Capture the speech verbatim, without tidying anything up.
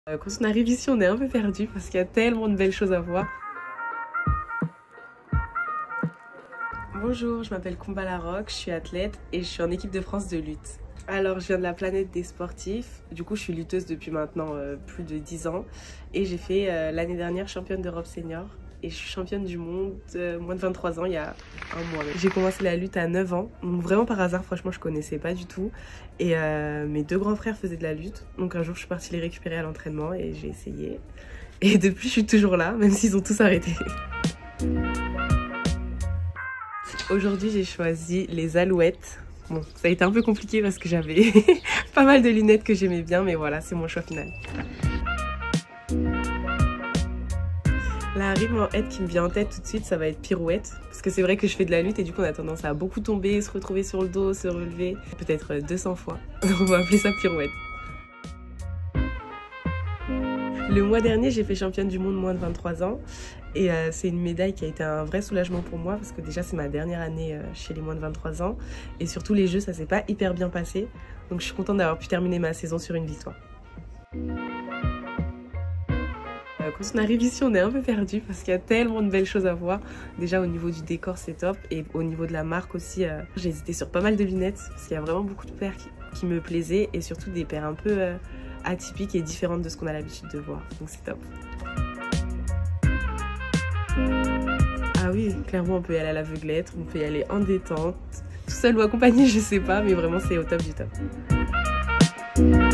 Quand on arrive ici, on est un peu perdu parce qu'il y a tellement de belles choses à voir. Bonjour, je m'appelle Kumba Larocque, je suis athlète et je suis en équipe de France de lutte. Alors, je viens de la planète des sportifs. Du coup, je suis lutteuse depuis maintenant euh, plus de dix ans et j'ai fait euh, l'année dernière championne d'Europe senior. Et je suis championne du monde euh, moins de vingt-trois ans il y a un mois. J'ai commencé la lutte à neuf ans, donc vraiment par hasard, franchement je connaissais pas du tout. Et euh, mes deux grands frères faisaient de la lutte, donc un jour je suis partie les récupérer à l'entraînement et j'ai essayé. Et depuis je suis toujours là, même s'ils ont tous arrêté. Aujourd'hui j'ai choisi les Alouettes. Bon, ça a été un peu compliqué parce que j'avais pas mal de lunettes que j'aimais bien, mais voilà, c'est mon choix final. La rime en aide qui me vient en tête tout de suite, ça va être pirouette. Parce que c'est vrai que je fais de la lutte et du coup on a tendance à beaucoup tomber, se retrouver sur le dos, se relever. Peut-être deux cents fois. On va appeler ça pirouette. Le mois dernier, j'ai fait championne du monde moins de vingt-trois ans. Et euh, c'est une médaille qui a été un vrai soulagement pour moi parce que déjà c'est ma dernière année euh, chez les moins de vingt-trois ans. Et surtout les jeux, ça s'est pas hyper bien passé. Donc je suis contente d'avoir pu terminer ma saison sur une victoire. Quand on arrive ici, on est un peu perdu parce qu'il y a tellement de belles choses à voir. Déjà au niveau du décor, c'est top. Et au niveau de la marque aussi, euh, j'ai hésité sur pas mal de lunettes parce qu'il y a vraiment beaucoup de paires qui, qui me plaisaient et surtout des paires un peu euh, atypiques et différentes de ce qu'on a l'habitude de voir. Donc c'est top. Ah oui, clairement on peut y aller à l'aveuglette, on peut y aller en détente. Tout seul ou accompagné, je sais pas, mais vraiment c'est au top du top.